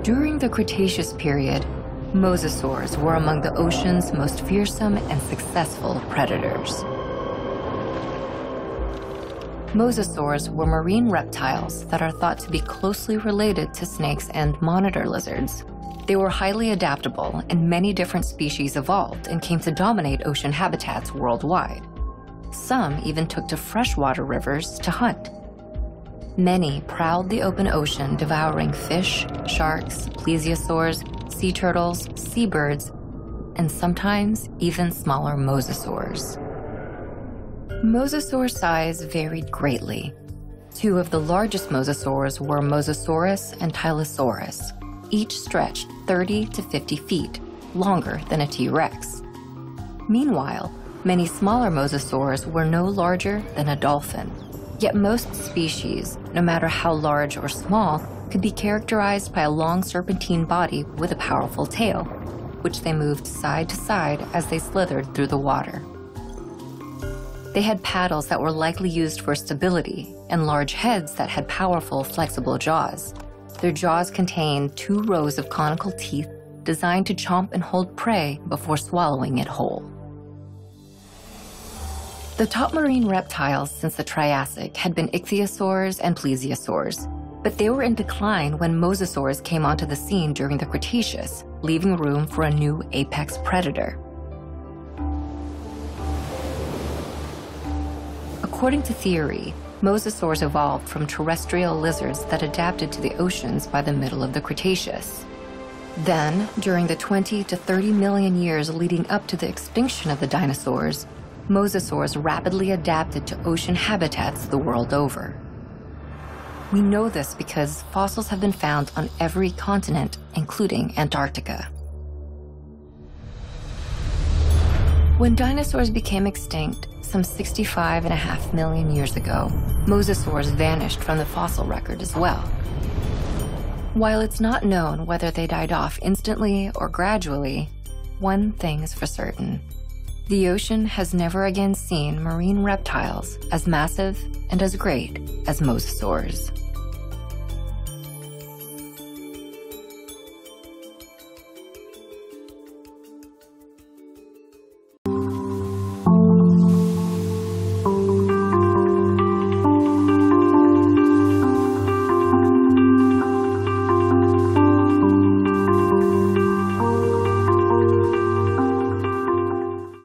During the Cretaceous period, mosasaurs were among the ocean's most fearsome and successful predators. Mosasaurs were marine reptiles that are thought to be closely related to snakes and monitor lizards. They were highly adaptable, and many different species evolved and came to dominate ocean habitats worldwide. Some even took to freshwater rivers to hunt. Many prowled the open ocean, devouring fish, sharks, plesiosaurs, sea turtles, seabirds, and sometimes even smaller mosasaurs. Mosasaur size varied greatly. Two of the largest mosasaurs were Mosasaurus and Tyrannosaurus, each stretched 30 to 50 feet, longer than a T-Rex. Meanwhile, many smaller mosasaurs were no larger than a dolphin. Yet most species, no matter how large or small, could be characterized by a long serpentine body with a powerful tail, which they moved side to side as they slithered through the water. They had paddles that were likely used for stability and large heads that had powerful, flexible jaws. Their jaws contained 2 rows of conical teeth designed to chomp and hold prey before swallowing it whole. The top marine reptiles since the Triassic had been ichthyosaurs and plesiosaurs, but they were in decline when mosasaurs came onto the scene during the Cretaceous, leaving room for a new apex predator. According to theory, mosasaurs evolved from terrestrial lizards that adapted to the oceans by the middle of the Cretaceous. Then, during the 20 to 30 million years leading up to the extinction of the dinosaurs, mosasaurs rapidly adapted to ocean habitats the world over. We know this because fossils have been found on every continent, including Antarctica. When dinosaurs became extinct some 65.5 million years ago, mosasaurs vanished from the fossil record as well. While it's not known whether they died off instantly or gradually, one thing is for certain. The ocean has never again seen marine reptiles as massive and as great as mosasaurs.